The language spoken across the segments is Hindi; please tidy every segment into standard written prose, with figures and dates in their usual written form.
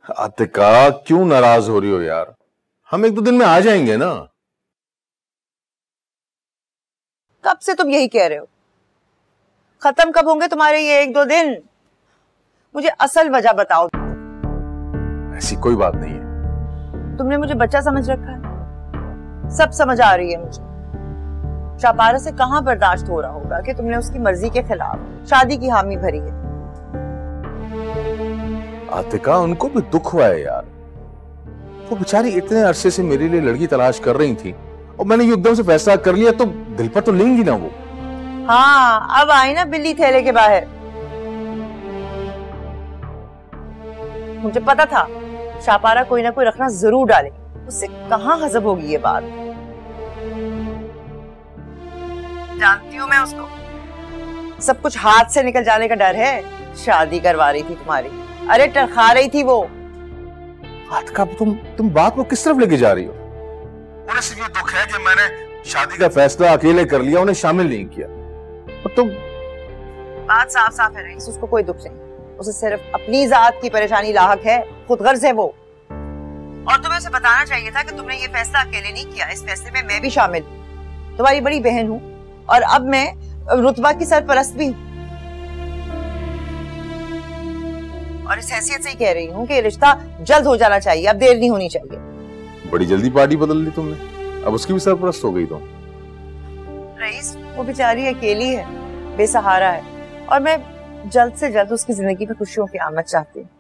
आतिका, क्यों नाराज हो रही हो यार? हम एक दो दिन में आ जाएंगे ना। कब से तुम यही कह रहे हो? खत्म कब होंगे तुम्हारे ये एक दो दिन? मुझे असल वजह बताओ। ऐसी कोई बात नहीं है। तुमने मुझे बच्चा समझ रखा है, सब समझ आ रही है मुझे। शाहपारा से कहां बर्दाश्त हो रहा होगा कि तुमने उसकी मर्जी के खिलाफ शादी की हामी भरी है। आतिका, उनको भी दुख हुआ है यार। वो बेचारी इतने अरसे से मेरे लिए लड़की तलाश कर रही थी और मैंने एकदम से फैसला कर लिया, तो दिल पर तो लेंगी ना वो। हाँ, अब आई ना बिल्ली थैले के बाहर। मुझे पता था शाहपारा कोई ना कोई रखना जरूर डाले, उससे कहां हजब होगी ये बात। जानती हूँ मैं उसको, सब कुछ हाथ से निकल जाने का डर है। शादी करवा रही थी तुम्हारी, अरे टरखा रही थी वो। आतिका, तुम बात को किस तरफ लेके जा रही हो? उन्हें सिर्फ ये दुख है कि मैंने शादी का फैसला अकेले कर लिया, उन्हें शामिल नहीं किया। और तुम, बात साफ साफ है रईस, उसको कोई दुख नहीं। उसे सिर्फ अपनी जात की परेशानी लाहक है, खुदगर्ज है वो। और तुम्हें उसे बताना चाहिए था कि तुमने ये फैसला अकेले नहीं किया, इस फैसले में मैं भी शामिल हूँ। तुम्हारी बड़ी बहन हूँ और अब मैं रुतबा की सरपरस्त भी हूँ। और इस हैसियत से ही कह रही हूँ कि रिश्ता जल्द हो जाना चाहिए, अब देर नहीं होनी चाहिए। बड़ी जल्दी पार्टी बदल ली तुमने, अब उसकी भी सरपरस्त हो गई तुम। रईस, वो बेचारी अकेली है, बेसहारा है, और मैं जल्द से जल्द उसकी जिंदगी में खुशियों की आमद चाहती हूँ।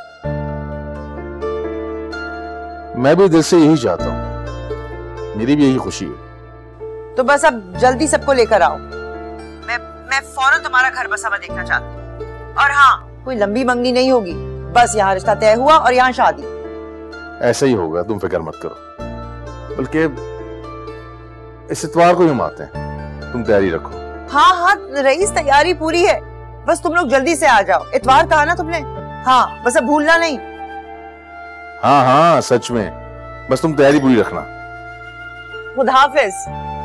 मैं भी दिल से यही चाहता हूँ, मेरी भी यही खुशी है। तो बस अब जल्दी सबको लेकर आओ। मैं फौरन तुम्हारा घर बसा हुआ देखना चाहती हूँ। और हाँ, कोई लंबी मंगनी नहीं होगी, बस यहाँ रिश्ता तय हुआ और यहाँ शादी। ऐसा ही होगा, तुम फिक्र मत करो। बल्कि इस इतवार को ही हम आते हैं, तुम तैयारी रखो। हाँ हाँ रईस, तैयारी पूरी है, बस तुम लोग जल्दी से आ जाओ। इतवार कहा ना तुमने? हाँ, बस अब भूलना नहीं। हाँ हाँ, सच में, बस तुम तैयारी पूरी रखना। खुदा हाफिज।